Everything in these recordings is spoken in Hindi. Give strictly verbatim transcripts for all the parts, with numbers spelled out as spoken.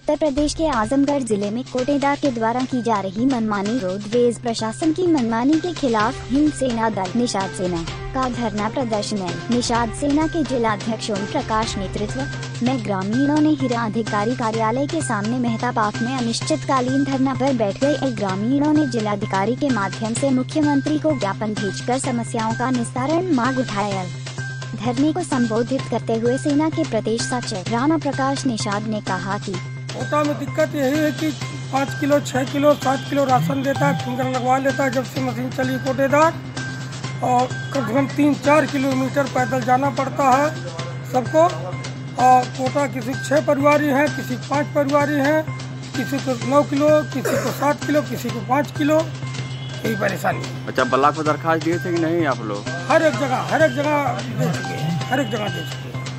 उत्तर प्रदेश के आजमगढ़ जिले में कोटेदार के द्वारा की जा रही मनमानी रोडवेज प्रशासन की मनमानी के खिलाफ हिंद सेना दल निषाद सेना का धरना प्रदर्शन है। निषाद सेना के जिलाध्यक्ष ओम प्रकाश नेतृत्व में ग्रामीणों ने हिरा अधिकारी कार्यालय के सामने मेहता पार्क में अनिश्चितकालीन धरना पर बैठ गए। ग्रामीणों ने जिलाधिकारी के माध्यम से मुख्यमंत्री को ज्ञापन भेजकर समस्याओं का निस्तारण मांग उठाया। धरने को संबोधित करते हुए सेना के प्रदेश सचिव राणा प्रकाश निषाद ने कहा कि कोटा में दिक्कत यही है कि पाँच किलो छः किलो सात किलो राशन देता है, फिंगर लगवा लेता है जब से मशीन चली कोटेदार, और कम से कम तीन चार किलोमीटर पैदल जाना पड़ता है सबको। और कोटा किसी छः परिवारी हैं, किसी पाँच परिवारी हैं, किसी को नौ किलो, किसी को सात किलो, किसी को पाँच किलो, यही परेशानी है। अच्छा, ब्लॉक को दरखास्त दिए थे कि नहीं आप लोग? हर एक जगह हर एक जगह दे चुके हैं, हर एक जगह दे चुके हैं।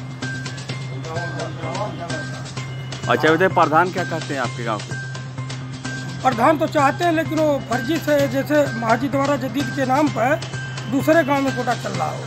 अच्छा बताइए, प्रधान क्या कहते हैं आपके गांव के? प्रधान तो चाहते हैं लेकिन वो फर्जी से, जैसे महाजी द्वारा जदीद के नाम पर दूसरे गांव में कोटा चल रहा हो।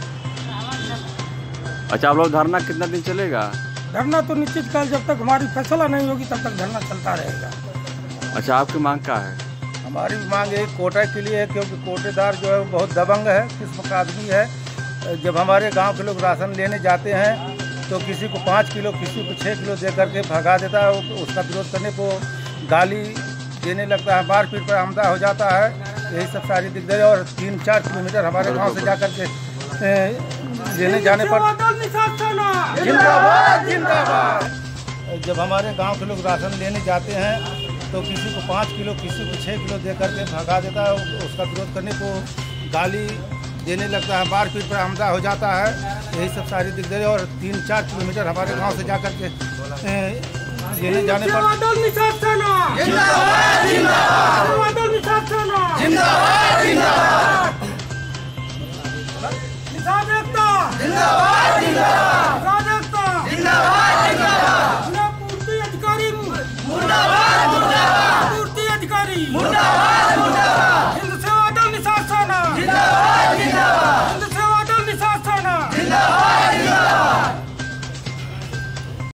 अच्छा, आप लोग धरना कितना दिन चलेगा? धरना तो निश्चित काल जब तक हमारी फैसला नहीं होगी तब तक धरना चलता रहेगा। अच्छा, आपकी मांग क्या है? हमारी मांग एक कोटा के लिए है, क्योंकि कोटेदार जो है बहुत दबंग है, किस्म का आदमी है। जब हमारे गांव के लोग राशन लेने जाते हैं तो किसी को पाँच किलो किसी को छः किलो दे करके भगा देता है। उसका विरोध करने को गाली देने लगता है, मारपीट पर आमदा हो जाता है। यही सब सारी दिक्कतें, और तीन चार किलोमीटर हमारे गांव से जाकर के लेने जाने पर जिंदाबाद जिंदाबाद। जब हमारे गांव के लोग राशन लेने जाते हैं तो किसी को पाँच किलो किसी को छः किलो दे करके भगा देता है। उसका विरोध करने को गाली देने लगता है, मारपीट पर आमदा हो जाता है। यही सब सारी दिक्कतें, और तीन चार किलोमीटर हमारे गांव से जाकर के लेने जाने पर